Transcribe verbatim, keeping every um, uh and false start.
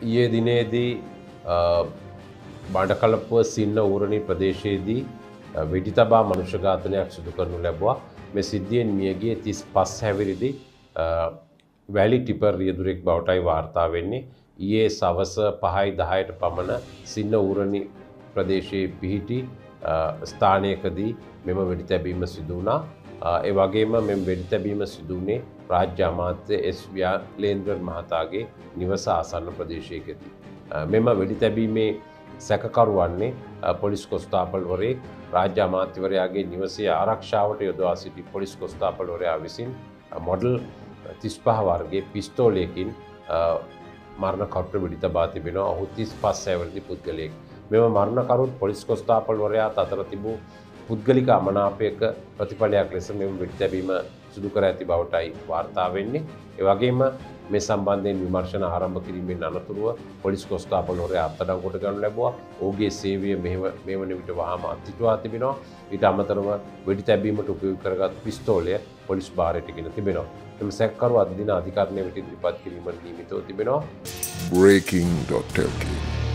ඊයේ දිනේදී බණ්ඩකලපුව සින්න ඌරණී ප්‍රදේශයේදී වෙඩි තබා මනුෂ්‍ය ඝාතනයක් සිදු කරනු ලැබුවා. මේ සිද්ධියෙන් මියගිය තිස් පහ හැවිරිදි වැලි ටිපර් රියදුරෙක් බවටයි වාර්තා වෙන්නේ. ඊයේ සවස පහයි දහයට පමණ සින්න ඌරණී ප්‍රදේශයේ පිහිටි ස්ථානයකදී මෙම වෙඩි තැබීම සිදු වුණා. ඒ වගේම මෙම වෙඩි තැබීම සිදු වුණේ රාජ්‍ය අමාත්‍ය එස් ව්‍යාලේන්ද්‍රන් මහතාගේ නිවස ආසන්න ප්‍රදේශයකදී. මෙම වෙඩි තැබීමේ සැකකරු වන්නේ පොලිස් කොස්තාපල්වරයෙක්. රාජ්‍ය අමාත්‍යවරයාගේ නිවසේ ආරක්ෂාවට යොදවා සිටි පොලිස් කොස්තාපල්වරයා විසින් මොඩල් තිස් පහ වර්ගයේ පිස්තෝලයකින් මරණ කරුට වෙඩි තබා තිබෙනවා. ඔහු තිස් පහ හැවිරිදි පුද්ගලයෙක්. මෙම මරණකරුත් පොලිස් කොස්තාපල්වරයාත් අතර තිබූ පුද්ගලික අමනාපයක ප්‍රතිඵලයක් ලෙස මෙම වෙඩි තැබීම සිදු කර ඇති බවටයි වාර්තා වෙන්නේ. ඒ වගේම මේ සම්බන්ධයෙන් විමර්ශන ආරම්භ කිරීමෙන් අනතුරුව පොලිස් කොස්තාපල්වරයා අත්අඩංගුවට ගනු ලැබුවා. ඔහුගේ සේවය මේ වන විට වහාම අත්හිටුවා තිබෙනවා. ඊට අමතරව වෙඩි තැබීමට උපයෝග කරගත් පිස්තෝලය පොලිස් භාරයට ගෙන තිබෙනවා. එම සැකකරු අද දින අධිකරණය වෙත ඉදිරිපත් කිරීමට නියමිතව තිබෙනවා. breaking dot l k